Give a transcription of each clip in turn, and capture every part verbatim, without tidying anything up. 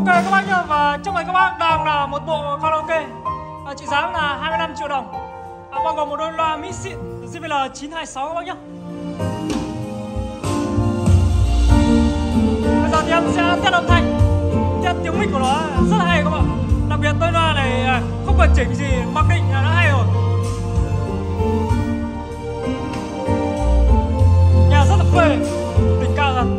Ok các bác nhá, và trong này các bác đang là một bộ karaoke à, trị giá là hai mươi lăm triệu đồng, à, bao gồm một đôi loa mix xịn gi bê lờ chín hai sáu các bác nhá. Bây giờ thì em sẽ test âm thanh, test tiếng mic của nó rất là hay các bạn. Đặc biệt đôi loa này không cần chỉnh gì, mặc định là đã hay rồi. Nhà rất là phê, đỉnh cao rồi.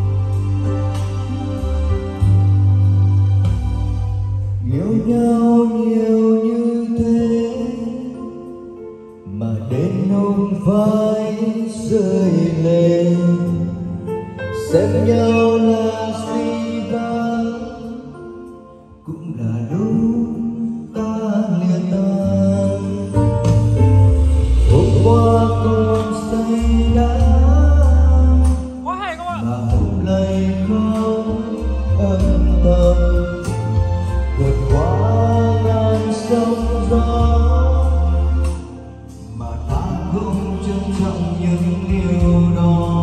Yêu nhau nhiều như thế mà đến hôm vai rơi lệ, xem nhau là suy vang cũng là lúc ta lìa tan. Hôm qua còn say đắm Quá hay các bạn. mà hôm nay không âm thầm vượt qua ngàn sóng gió, mà ta không trân trọng những điều đó.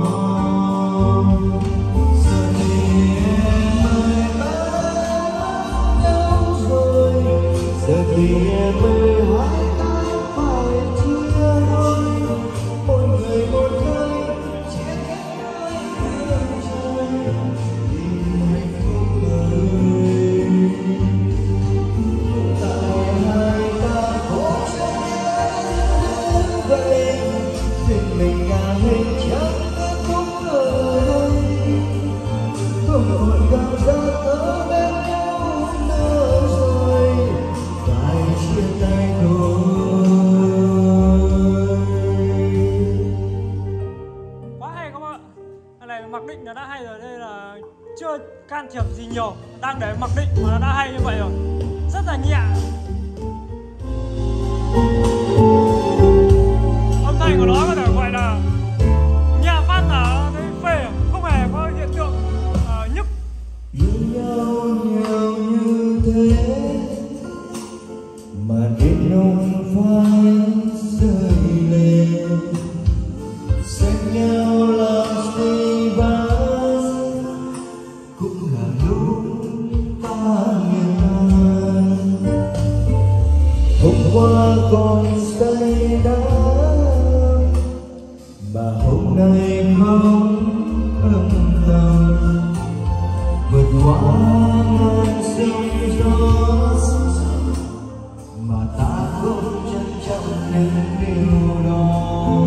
Giờ thì em ơi ta đâu rồi, giờ thì em ơi hai ta phải chia đôi, mỗi người một nơi chia cách đôi phương trời tìm hạnh phúc ơi. Tại hai ta có vậy tình mình ngả hình chẳng cũng ở đây, không còn cảm giác ở bên nhau nữa rồi, phải chia tay thôi. Quá hay các bạn. Cái này mặc định là đã hay rồi, đây là chưa can thiệp gì nhiều, đang để mặc định mà nó đã hay như vậy rồi, rất là nhẹ. Âm thanh của nó có thể gọi là nhẹ phát là thấy phê, không hề có hiện tượng uh, nhức. Yêu nhau nhiều như thế mà đến hôm vai rơi lệ, xem nhau làm suy vang cũng là lúc ta lìa tan. Hôm qua còn say đắm mà hôm nay không âm thầm, vượt qua ngàn sóng gió, mà ta không trân trọng những điều đó.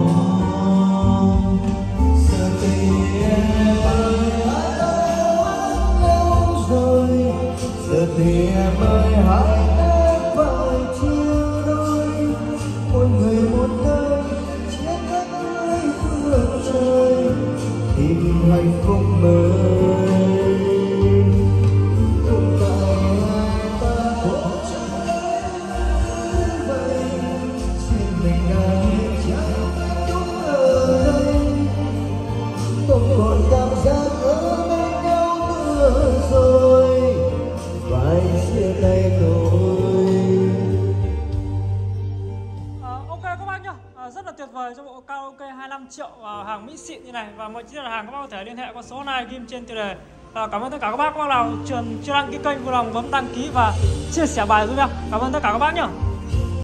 Giờ thì em ơi hai ta đâu rồi, giờ thì em ơi hai ta phải chia đôi, mỗi người một nơi chia cách hai phương trời tìm hạnh phúc mới. Không tại hai ta có vậy, xin mình là người chẳng đúng ở đây, không còn cảm giác ở bên nhau nữa rồi, phải chia tay thôi. À, ok các bác nhá, à, rất là tuyệt vời cho bộ karaoke hai mươi lăm triệu à, hàng mỹ xịn như này. Và mọi chi tiết hàng các bác có thể liên hệ qua số này ghim trên tiêu đề. À, cảm ơn tất cả các bác các bác nào chưa, chưa đăng ký kênh, vui lòng bấm đăng ký và chia sẻ bài giúp em. Cảm ơn tất cả các bác nhá.